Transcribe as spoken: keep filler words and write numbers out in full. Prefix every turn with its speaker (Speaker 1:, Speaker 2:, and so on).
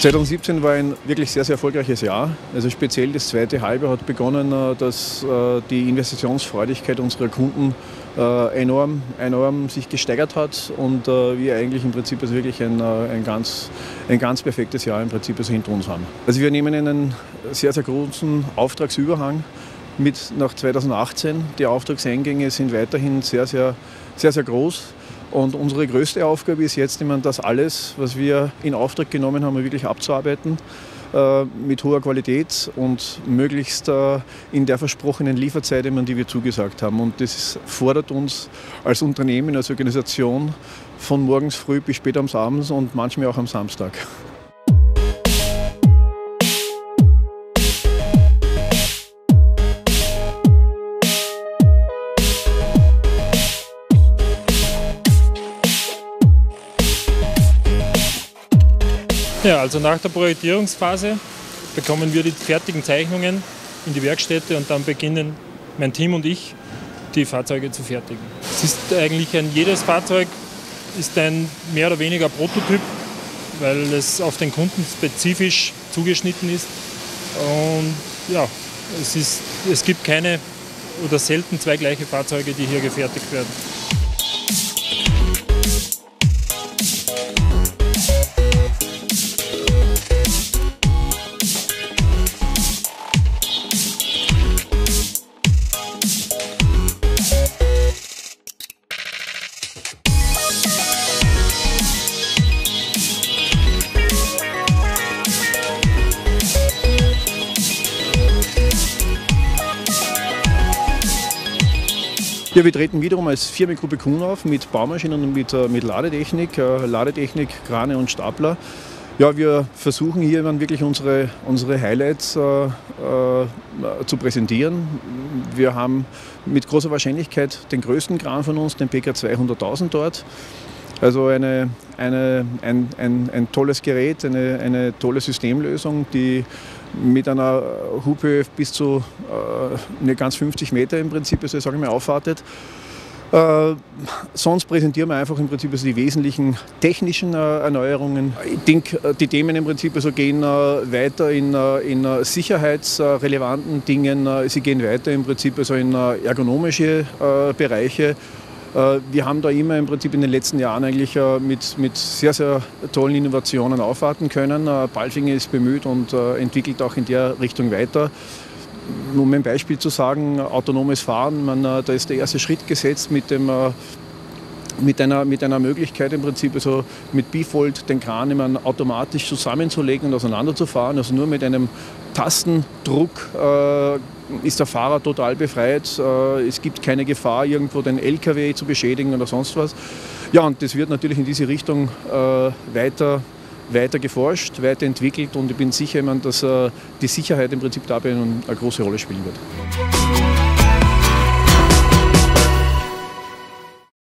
Speaker 1: zweitausendsiebzehn war ein wirklich sehr, sehr erfolgreiches Jahr. Also speziell das zweite Halbjahr hat begonnen, dass die Investitionsfreudigkeit unserer Kunden enorm, enorm sich gesteigert hat und wir eigentlich im Prinzip also wirklich ein, ein, ganz, ein ganz perfektes Jahr im Prinzip also hinter uns haben. Also wir nehmen einen sehr, sehr großen Auftragsüberhang mit nach zweitausendachtzehn. Die Auftragseingänge sind weiterhin sehr, sehr, sehr, sehr groß. Und unsere größte Aufgabe ist jetzt, das alles, was wir in Auftrag genommen haben, wirklich abzuarbeiten, äh, mit hoher Qualität und möglichst äh, in der versprochenen Lieferzeit, die wir zugesagt haben. Und das fordert uns als Unternehmen, als Organisation von morgens früh bis spät am Abend und manchmal auch am Samstag.
Speaker 2: Ja, also nach der Projektierungsphase bekommen wir die fertigen Zeichnungen in die Werkstätte und dann beginnen mein Team und ich, die Fahrzeuge zu fertigen. Es ist eigentlich ein, jedes Fahrzeug ist ein mehr oder weniger Prototyp, weil es auf den Kunden spezifisch zugeschnitten ist. Und ja, es, ist, es gibt keine oder selten zwei gleiche Fahrzeuge, die hier gefertigt werden.
Speaker 1: Ja, wir treten wiederum als Firmengruppe Kuhn auf mit Baumaschinen und mit, mit Ladetechnik, äh, Ladetechnik, Krane und Stapler. Ja, wir versuchen hier wirklich unsere, unsere Highlights äh, äh, zu präsentieren. Wir haben mit großer Wahrscheinlichkeit den größten Kran von uns, den P K zweihunderttausend dort. Also eine, eine, ein, ein, ein tolles Gerät, eine, eine tolle Systemlösung, die mit einer Hubhöhe bis zu äh, ganz fünfzig Meter im Prinzip, also sage ich mal, aufwartet. Äh, sonst präsentieren wir einfach im Prinzip also die wesentlichen technischen äh, Erneuerungen. Ich denke, die Themen im Prinzip also gehen äh, weiter in, äh, in äh, sicherheitsrelevanten Dingen, äh, sie gehen weiter im Prinzip also in äh, ergonomische äh, Bereiche. Wir haben da immer im Prinzip in den letzten Jahren eigentlich mit, mit sehr, sehr tollen Innovationen aufwarten können. Palfinger ist bemüht und entwickelt auch in der Richtung weiter. Um ein Beispiel zu sagen, autonomes Fahren, man, da ist der erste Schritt gesetzt mit dem Mit einer, mit einer Möglichkeit im Prinzip also mit Bifold den Kran immer automatisch zusammenzulegen und auseinanderzufahren. Also nur mit einem Tastendruck äh, ist der Fahrer total befreit. Äh, es gibt keine Gefahr, irgendwo den L K W zu beschädigen oder sonst was. Ja, und das wird natürlich in diese Richtung äh, weiter, weiter geforscht, weiterentwickelt und ich bin sicher, dass äh, die Sicherheit im Prinzip dabei eine große Rolle spielen wird.